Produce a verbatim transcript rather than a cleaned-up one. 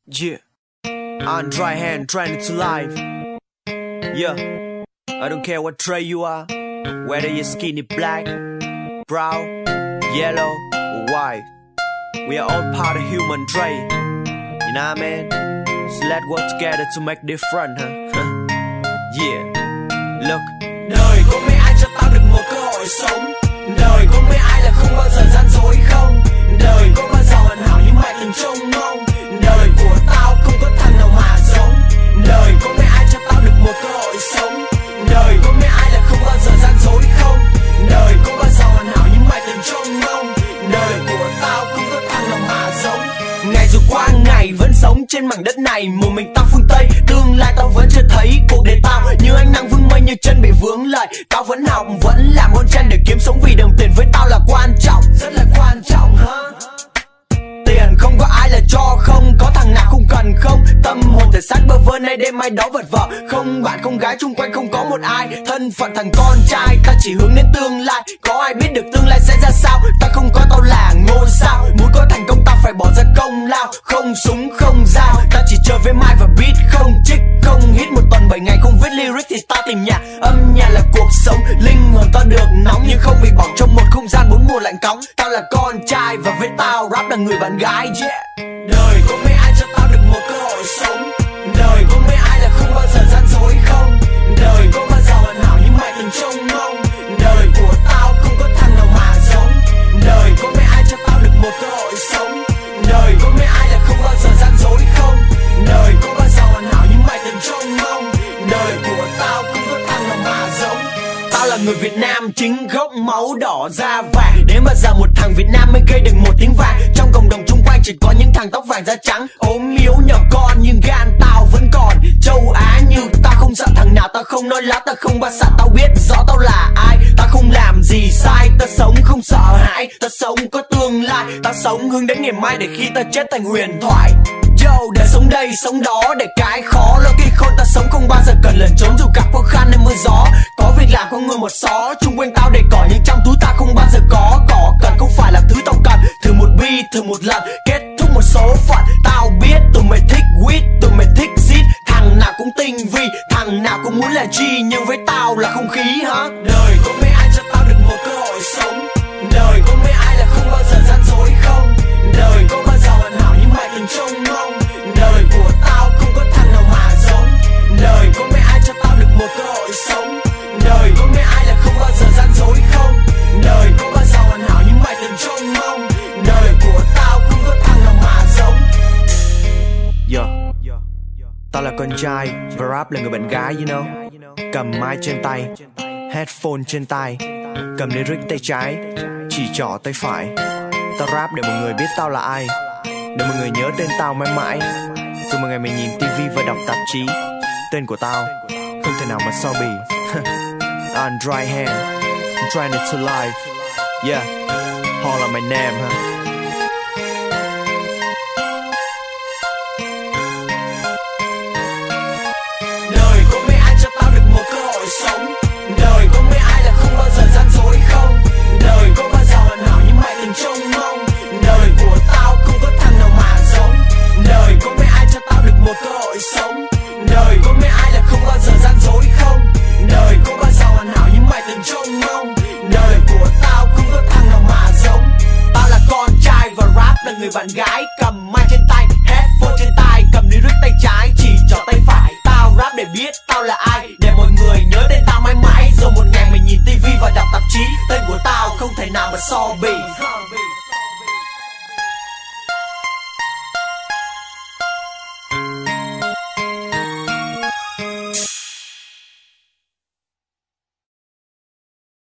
Yeah, on dry hand trying to live. Yeah, I don't care what trade you are, whether you're skinny black, brown, yellow, or white. We are all part of human trade. You know what I mean? So let's work together to make different, huh? Yeah, look. Đời có mấy ai cho tao được một cơ hội sống. Đời có mấy ai là không bao giờ gian dối không. Đời có bao giờ hoàn hảo như mày từng trông mong. Đời của tao không có thằng nào mà giống. Đời có mấy ai cho tao được một cơ hội sống. Đời có mấy ai là không bao giờ gian dối không. Đời có bao giờ hoàn hảo như mày từng trông mong. Đời của tao không có thằng nào mà giống. Ngày rồi qua ngày vẫn sống trên mảnh đất này. Một mình tao phương Tây, tương lai tao vẫn chưa thấy. Cuộc đời tao như ánh nắng vương mây, như chân bị vướng lại. Tao vẫn học, vẫn làm con chân để kiếm sống. Vì đồng tiền với tao là quan trọng, rất là quan trọng ha. Tiền không có ai là cho không, có thằng nào không cần không. Tâm hồn thể xác bơ vơ nay đêm mai đó vật vờ. Không bạn không gái chung quanh không có một ai. Thân phận thằng con trai, ta chỉ hướng đến tương lai. Có ai biết được tương lai sẽ ra sao. Ta không có tao là ngôi sao. Muốn có thành công ta phải bỏ ra công lao. Không súng không dao, ta chỉ chơi với mai và beat. Không trích không hit một tuần bảy ngày không viết lyric thì ta tìm nhạc. Âm nhạc là cuộc sống, linh hồn ta được nóng. Nhưng không bị bỏng trong một không gian bốn mùa lạnh cóng. Tao là con trai và với tao rap là người bạn gái, yeah. Đời có mấy ai cho tao được một cơ hội sống. Đời có mấy ai là không bao giờ gian dối không. Đời có bao giờ hoàn hảo như mày từng trông mong. Đời của tao không có thằng nào mà giống. Đời có mấy ai cho tao được một cơ hội sống. Đời có mấy ai là không bao giờ gian dối không. Đời có bao giờ hoàn hảo như mày từng trông mong. Đời của tao không có thằng nào mà giống. Tao là người Việt Nam chính gốc, máu đỏ da vàng. Đến bao giờ một thằng Việt Nam mới gây được một tiếng vàng. Trong cộng đồng chung quanh chỉ có những thằng tóc vàng da trắng. Ốm yếu nhỏ con nhưng gan tao vẫn còn. Châu Á như tao không sợ thằng nào. Tao không nói lá, tao không ba xạ. Tao biết rõ tao là ai. Tao không làm gì sai. Tao sống không sợ hãi. Tao sống có tương lai. Tao sống hướng đến ngày mai để khi tao chết thành huyền thoại. Yo, để sống đây, sống đó để cái khó. Lối kia khôn ta sống không bao giờ cần lẩn trốn. Dù gặp khó khăn hay mưa gió. Có việc làm không người một xó. Chung quanh tao để cỏ nhưng trong túi ta không bao giờ có. Cỏ cần không phải là thứ tao cần. Thử một bi, thử một lần, kết thúc một số phận. Tao biết tụi mày thích weed, tụi mày thích zit. Thằng nào cũng tinh vi, thằng nào cũng muốn là G. Nhưng với tao là không khí hả. Đời có mấy ai cho tao được một cơ hội sống. Đời có mấy ai là không bao giờ gian dối không. Đời có bao giờ hoàn hảo như mày từng trông mong. Đời của tao không có thằng nào mà giống. Đời có mấy ai cho tao được một cơ hội sống. Đời có mấy ai là không bao giờ gian dối không. Đời có bao giờ hoàn hảo như mày từng trông mong. Đời của tao không có thằng nào mà giống. Yo, tao là con trai và rap là người bạn gái, you know. Cầm mic trên tay, headphone trên tay, cầm lyric tay trái, chỉ trỏ tay phải. Tao rap để mọi người biết tao là ai, để mọi người nhớ tên tao mãi mãi. Dù một ngày mình nhìn tivi và đọc tạp chí, tên của tao không thể nào mà so bì. On dry hand, I'm trying to live. Yeah, all of my name, huh? Đời có mấy ai cho tao được một cơ hội sống. Đời có mấy ai là không bao giờ gian dối không. Đời có bao giờ hoàn hảo như mày từng trông mong. Đời của tao không có thằng nào mà giống. Đời có mấy ai cho tao được một cơ hội sống. Đời có mấy ai là không bao giờ gian dối không. Đời có bao giờ hoàn hảo như mày từng trông mong. Đời của tao không có thằng nào mà giống. Tao là con trai và rap là người bạn gái. Cầm mic trên tay, headphone trên tay, cầm lyric tay trái, chỉ trỏ tay phải. Tao rap để biết tao là ai, để mọi người nhớ tên tao mãi mãi. Rồi một ngày mình nhìn tivi và đọc tạp chí, tên của tao không thể nào mà so bì.